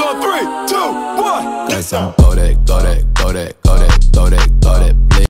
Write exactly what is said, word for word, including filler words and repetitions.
on three, two, one. Cause I'm Kodak, Kodak, Kodak.